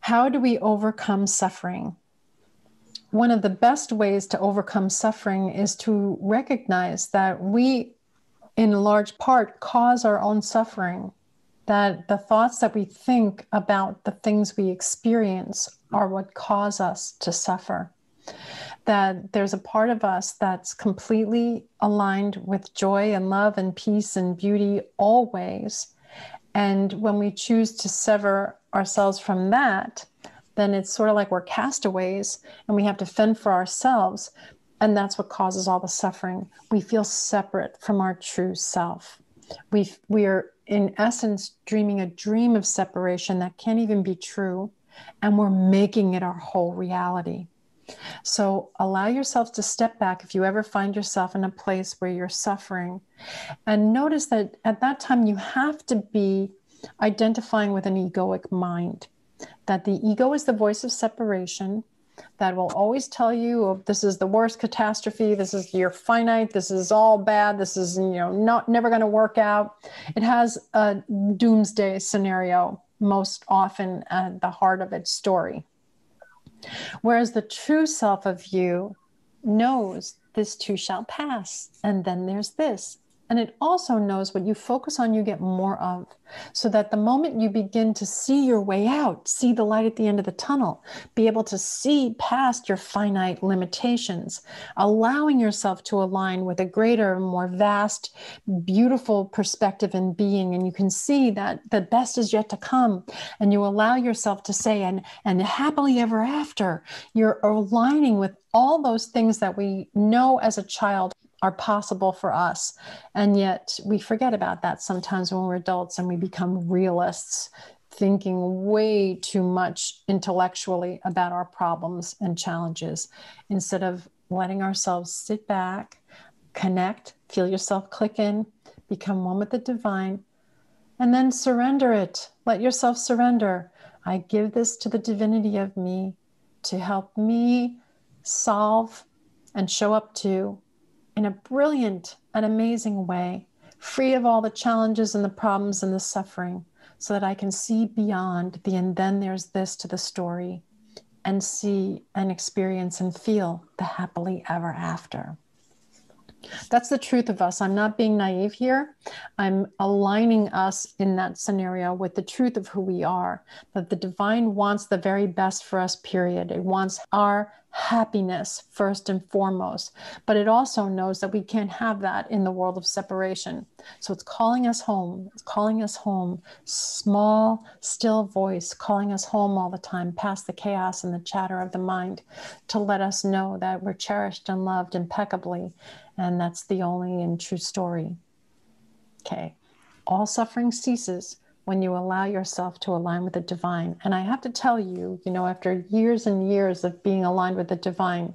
How do we overcome suffering? One of the best ways to overcome suffering is to recognize that we, in large part, cause our own suffering, that the thoughts that we think about the things we experience are what cause us to suffer, that there's a part of us that's completely aligned with joy and love and peace and beauty always. And when we choose to sever ourselves from that, then it's sort of like we're castaways and we have to fend for ourselves. And that's what causes all the suffering. We feel separate from our true self. We are, in essence, dreaming a dream of separation that can't even be true. And we're making it our whole reality. So allow yourself to step back if you ever find yourself in a place where you're suffering. And notice that at that time, you have to be identifying with an egoic mind. That the ego is the voice of separation that will always tell you, oh, this is the worst catastrophe, this is, you're finite, this is all bad, this is, never going to work out. It has a doomsday scenario most often at the heart of its story. Whereas the true self of you knows this too shall pass, and then there's this. And it also knows what you focus on, you get more of. So that the moment you begin to see your way out, see the light at the end of the tunnel, be able to see past your finite limitations, allowing yourself to align with a greater, more vast, beautiful perspective and being. And you can see that the best is yet to come. And you allow yourself to say, and happily ever after, you're aligning with all those things that we know as a child are possible for us. And yet we forget about that sometimes when we're adults and we become realists, thinking way too much intellectually about our problems and challenges, instead of letting ourselves sit back, connect, feel yourself click in, become one with the divine, and then surrender it. Let yourself surrender. I give this to the divinity of me to help me solve and show up to in a brilliant and amazing way, free of all the challenges and the problems and the suffering, so that I can see beyond the and then there's this to the story and see and experience and feel the happily ever after. That's the truth of us. I'm not being naive here. I'm aligning us in that scenario with the truth of who we are, that the divine wants the very best for us, period. It wants our happiness first and foremost, but it also knows that we can't have that in the world of separation. So it's calling us home. It's calling us home. Small, still voice calling us home all the time, past the chaos and the chatter of the mind, to let us know that we're cherished and loved impeccably. And that's the only and true story. Okay. All suffering ceases when you allow yourself to align with the divine. And I have to tell you, after years and years of being aligned with the divine,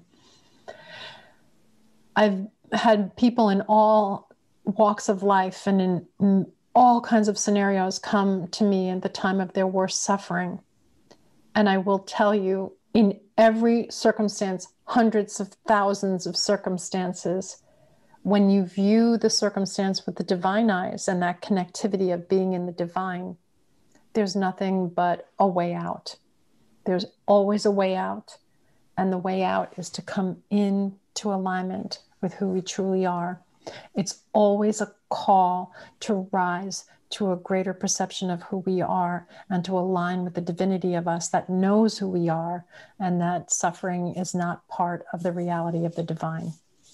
I've had people in all walks of life and in all kinds of scenarios come to me at the time of their worst suffering. And I will tell you, in every circumstance, hundreds of thousands of circumstances, when you view the circumstance with the divine eyes and that connectivity of being in the divine, there's nothing but a way out. There's always a way out. And the way out is to come into alignment with who we truly are. It's always a call to rise to a greater perception of who we are and to align with the divinity of us that knows who we are, and that suffering is not part of the reality of the divine.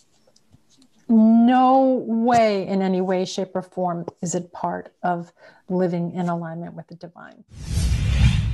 No way, in any way, shape, or form, is it part of living in alignment with the divine.